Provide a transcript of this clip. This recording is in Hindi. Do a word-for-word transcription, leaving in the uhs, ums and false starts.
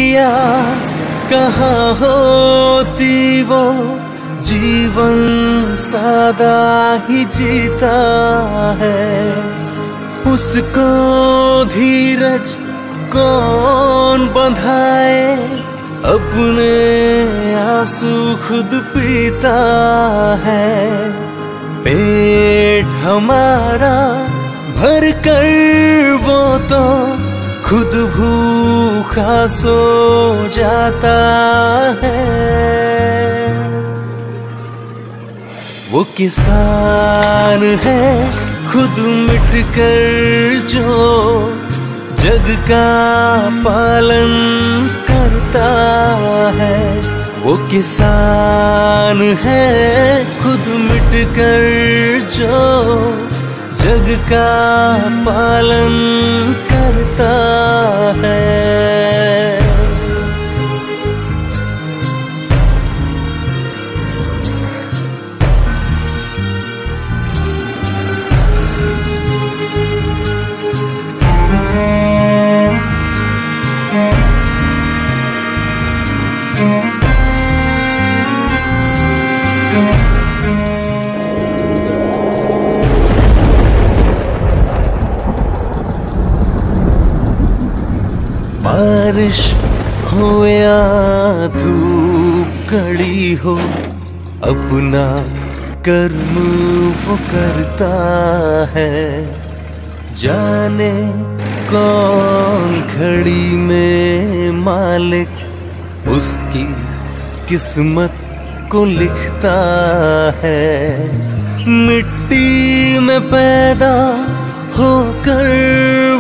आस कहाँ होती वो जीवन सादा ही जीता है। उसको धीरज कौन बंधाए, अपने आंसू खुद पीता है। पेट हमारा भर कर वो तो खुद भूखा सो जाता है। वो किसान है खुद मिट कर जो जग का पालन करता है। वो किसान है खुद मिट कर जो जग का पालन करता है। बारिश हो या धूप कड़ी हो, अपना कर्म वो करता है। जाने कौन घड़ी में मालिक उसकी किस्मत को लिखता है। मिट्टी में पैदा होकर